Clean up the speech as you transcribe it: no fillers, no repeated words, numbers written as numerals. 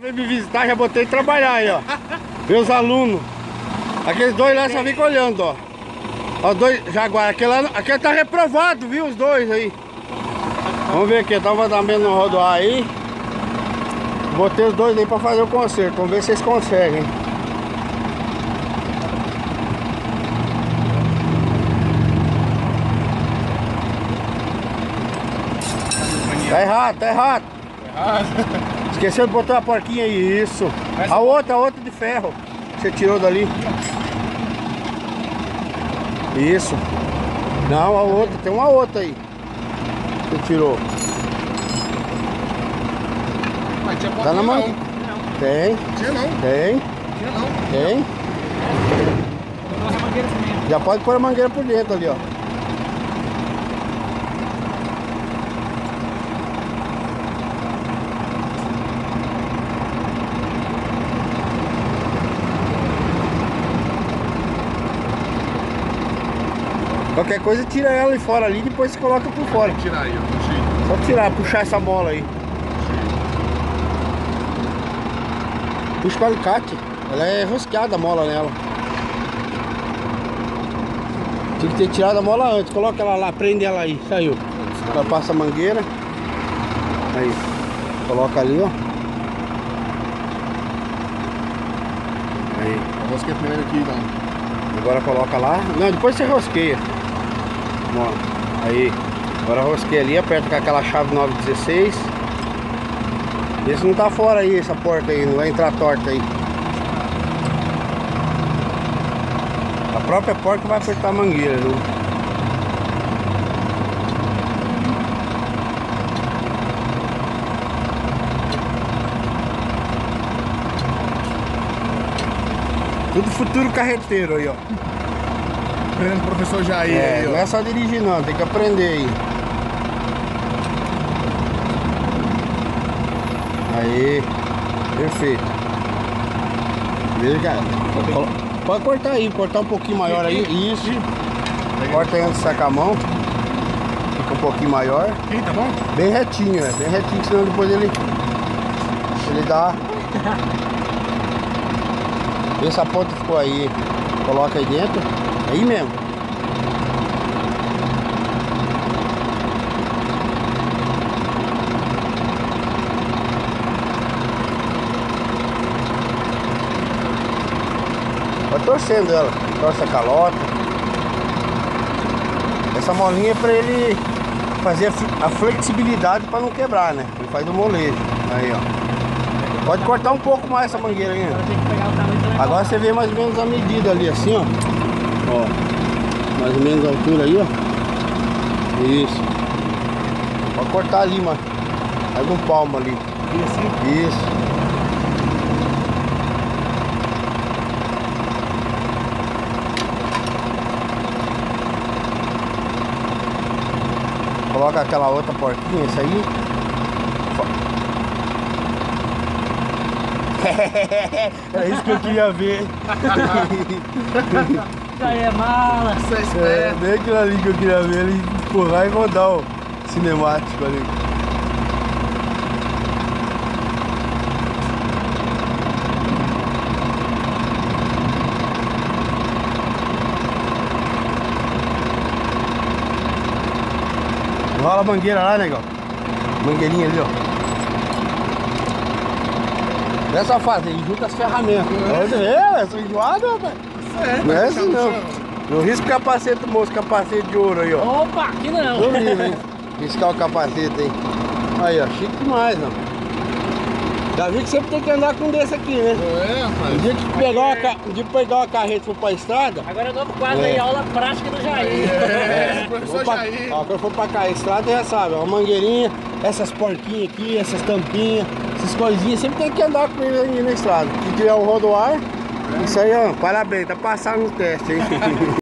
Veio me visitar, já botei trabalhar aí, ó. Meus alunos. Aqueles dois lá só ficam olhando, ó. Ó, dois Jaguar. Aquele tá reprovado, viu? Os dois aí. Vamos ver aqui, tá um vazamento no rodoar aí. Botei os dois aí pra fazer o conserto. Vamos ver se vocês conseguem. Tá errado, tá errado. Esqueceu de botar a porquinha aí, isso. A outra de ferro. Você tirou dali. Isso. Não, a outra, tem uma outra aí. Você tirou. Mas tinha Tá na mão? não. Tem. Tinha não. Tem. Tinha não. Tem. Já pode pôr a mangueira por dentro ali, ó. Qualquer coisa tira ela ali fora ali e depois você coloca por fora. Tirar aí, ó. Puxei. Só tirar, puxar essa mola aí. Puxa com alicate. Ela é rosqueada a mola nela. Tinha que ter tirado a mola antes. Coloca ela lá, prende ela aí. Saiu. Ela passa a mangueira. Aí. Coloca ali, ó. Aí. Eu rosquei primeiro aqui, então. Agora coloca lá. Não, depois você rosqueia. Ó. Aí. Agora rosqueia ali, aperta com aquela chave 916. Esse não tá fora aí, essa porta aí, não vai entrar torta aí. A própria porta vai apertar a mangueira, viu? Tudo futuro carreteiro aí, ó. Aprendendo com o professor Jair aí, ó. Não é só dirigir não, tem que aprender aí. Aí, perfeito. Beleza, pode cortar aí, cortar um pouquinho maior aí. Isso. Corta aí antes de sacar a mão. Fica um pouquinho maior. Aqui, tá bom? Bem retinho, bem retinho, senão depois ele dá. Essa ponta ficou aí. Coloca aí dentro. Aí mesmo. Vai torcendo ela, torce a calota. Essa molinha é pra ele fazer a flexibilidade pra não quebrar, né? Ele faz o molejo. Aí, ó. Pode cortar um pouco mais essa mangueira aí. Agora você vê mais ou menos a medida ali, assim, ó. Ó. Mais ou menos a altura aí, ó. Isso. Pode cortar ali, mano. Mais um palmo ali. Isso. Coloca aquela outra porquinha, essa aí. É isso que eu queria ver. Isso aí é mala. Isso é esperto. Bem aquilo ali que eu queria ver, ele empurrar e rodar o cinemático ali. Rola a mangueira lá, negão. Mangueirinha ali, ó. Dessa fase aí, junta as ferramentas. Eu sou enjoado, rapaz. Não é assim não. Eu risco o capacete, moço, capacete de ouro aí, ó. Opa, aqui não. Horrível, hein? Riscar o capacete aí. Aí, ó, chique demais, ó. Já vi que sempre tem que andar com um desse aqui, né? É, rapaz. O dia que pegar uma carreta e for pra estrada. Agora é novo quadro aí, aula prática do Jair. Professor Jair. Ó, quando for pra cá, a estrada já sabe, ó, uma mangueirinha, essas porquinhas aqui, essas tampinhas, essas coisinhas, sempre tem que andar com ele aí na estrada. Se tiver um rodoar, isso aí, ó, parabéns, tá passando no teste, hein?